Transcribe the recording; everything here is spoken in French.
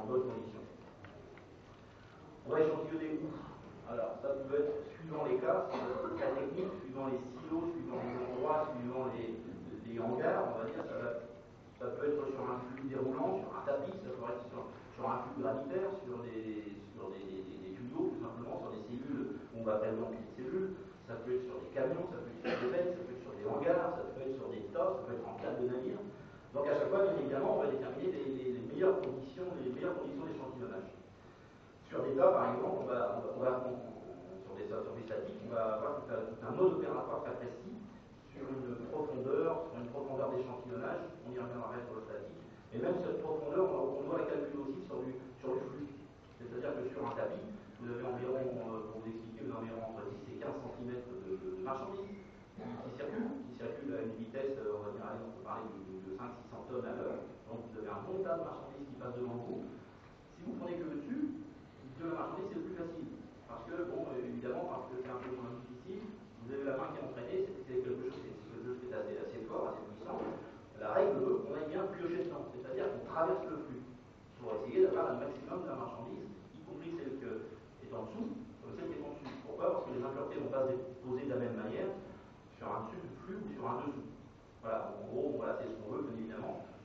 bonnes conditions. On va échantillonner où? Alors, ça peut être suivant les cas, très technique, suivant les silos, suivant les endroits, suivant les hangars, on va dire, ça peut être sur un flux déroulant, sur un tapis, ça peut être sur un flux gravitaire, sur des tuyaux, tout simplement, sur des cellules, on va appeler des cellules, ça peut être sur des camions, ça peut être sur des veines, ça peut être sur des hangars, ça peut être sur des tas, ça peut être en cale de navire. Donc à chaque fois, bien évidemment, on va déterminer les meilleures conditions d'échantillonnage. Sur des tas, par exemple, sur des statiques, on va avoir tout un mode opératoire très précis sur une profondeur d'échantillonnage. On y reviendra sur le statique. Et même cette profondeur, on doit la calculer aussi sur du flux. C'est-à-dire que sur un tapis, vous avez environ, pour vous expliquer, entre 10 et 15 cm de marchandises qui circulent à une vitesse, on va dire, on peut parler de 500-600 tonnes à l'heure. Donc vous avez un bon tas de marchandises qui passent devant vous. Si vous prenez que le dessus de la marchandise, c'est le plus facile. Parce que, évidemment, parce que c'est un peu moins difficile, vous avez la main qui est entraînée, c'est quelque chose qui est assez fort, assez puissant. La règle veut qu'on aille bien piocher dedans, c'est-à-dire qu'on traverse le flux pour essayer d'avoir un maximum de la marchandise, y compris celle qui est en dessous, comme celle qui est en dessus. Pourquoi? Parce que les impuretés ne vont pas se déposer de la même manière sur un dessus du flux ou sur un dessous. Voilà, en gros, voilà, c'est ce qu'on veut, bien évidemment.